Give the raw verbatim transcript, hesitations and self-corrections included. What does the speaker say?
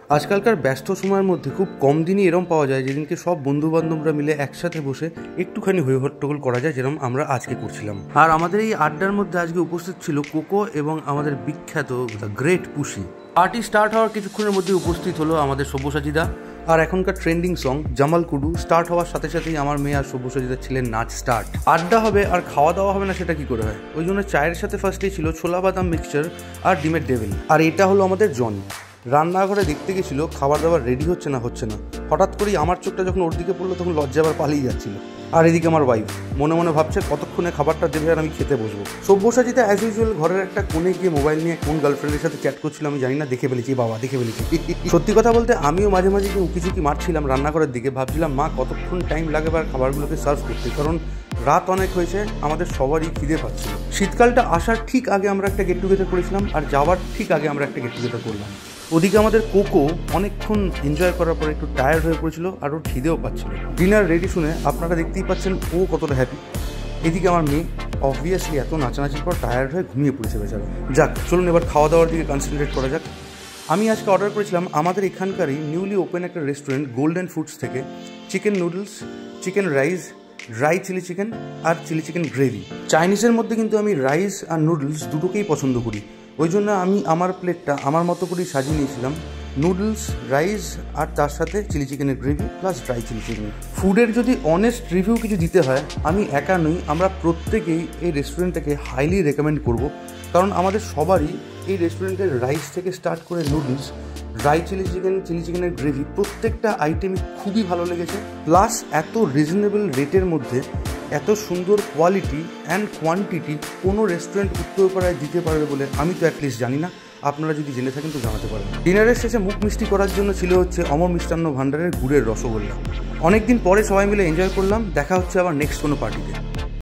আজকালকার ব্যস্ত সময়ের মধ্যে খুব কম দিনই এরম পাওয়া যায় যেদিনকে সব বন্ধু বান্ধবরা মিলে একসাথে বসে একটুখানি হই হট্টগোল করা যায়, যেরকম আমরা আজকে করছিলাম। আর আমাদের এই আড্ডার মধ্যে আজকে উপস্থিত ছিল কোকো এবং আমাদের বিখ্যাত the great Pushy. Party start হওয়ার কিছুক্ষণের মধ্যে উপস্থিত হলো আমাদের সব্যসাচীদা। আর এখনকার ট্রেন্ডিং সং জামাল কুডু স্টার্ট হওয়ার সাথে সাথেই আমার মেয়ে আর সব্যসাচীদার ছিলেন নাচ স্টার্ট। আড্ডা হবে আর খাওয়া দাওয়া হবে না, সেটা কি করে হয়? ওই জন্য চায়ের সাথে ফার্স্টেই ছিল ছোলা বাদাম মিক্সচার আর ডিমের ডেভিল। আর এটা হলো আমাদের জনি। রান্নাঘরে দেখতে গেছিলো খাবার দাবার রেডি হচ্ছে না হচ্ছে না হঠাৎ করেই আমার চোখটা যখন ওর দিকে পড়লো তখন লজ্জা আবার পালিয়ে যাচ্ছিল। আর এদিকে আমার ওয়াইফ মনে মনে ভাবছে কতক্ষণে খাবারটা দেবে আর আমি খেতে বসবো। সব্যসাচীতে অ্যাজ ইউজুয়াল ঘরের একটা কোণে গিয়ে মোবাইল নিয়ে কোন গার্লফ্রেন্ডের সাথে চ্যাট করছিল আমি জানি না, দেখে ফেলেছি বাবা, দেখে ফেলেছি। সত্যি কথা বলতে আমিও মাঝে মাঝে উঁকি ঝুঁকি মারছিলাম রান্নাঘরের দিকে, ভাবছিলাম মা কতক্ষণ টাইম লাগে আর খাবারগুলোকে সার্ভ করতে, কারণ রাত অনেক হয়েছে, আমাদের সবারই খিদে পাচ্ছিল। শীতকালটা আসার ঠিক আগে আমরা একটা গেট টুগেদার করেছিলাম আর যাওয়ার ঠিক আগে আমরা একটা গেট টুগেদার করলাম। ওদিকে আমাদের কোকো অনেকক্ষণ এনজয় করার পরে একটু টায়ার্ড হয়ে পড়েছিল আর ওর খিদেও পাচ্ছিল। ডিনার রেডি শুনে আপনারা দেখতেই পাচ্ছেন ও কতটা হ্যাপি। এদিকে আমার মেয়ে অবভিয়াসলি এত নাচানাচির পর টায়ার্ড হয়ে ঘুমিয়ে পড়েছে বেচারা। যাক চলুন এবার খাওয়া দাওয়ার দিকে কনসেন্ট্রেট করা যাক। আমি আজকে অর্ডার করেছিলাম আমাদের এখানকারই নিউলি ওপেন একটা রেস্টুরেন্ট গোল্ডেন ফুডস থেকে chicken noodles, chicken rice, dry chilli chicken আর চিলি চিকেন গ্রেভি। চাইনিজের মধ্যে কিন্তু আমি রাইস আর নুডলস দুটোকেই পছন্দ করি, ওই জন্য আমি আমার প্লেটটা আমার মতো করেই সাজিয়ে নিয়েছিলাম। নুডলস, রাইস আর তার সাথে চিলি চিকেনের gravy plus dry chilli chicken. ফুডের যদি অনেস্ট রিভিউ কিছু দিতে হয়, আমি একা নই, আমরা প্রত্যেকেই এই রেস্টুরেন্টটাকে হাইলি রেকমেন্ড করব, কারণ আমাদের সবারই এই রেস্টুরেন্টের রাইস থেকে স্টার্ট করে noodles, dry chilli chicken, chilli চিকেনের গ্রেভি প্রত্যেকটা আইটেমই খুবই ভালো লেগেছে। প্লাস এত রিজনেবল রেটের মধ্যে এত সুন্দর কোয়ালিটি অ্যান্ড কোয়ান্টিটি কোনো রেস্টুরেন্ট উত্তরপাড়ায় দিতে পারবে বলে আমি তো অ্যাটলিস্ট জানি না। আপনারা যদি জেনে থাকেন তো জানাতে পারেন। ডিনারের শেষে মুখ মিষ্টি করার জন্য ছিল হচ্ছে অমর মিষ্টান্ন ভাণ্ডারের গুড়ের রসগোল্লা। অনেকদিন পরে সবাই মিলে এনজয় করলাম। দেখা হচ্ছে আবার নেক্সট কোনো পার্টিতে।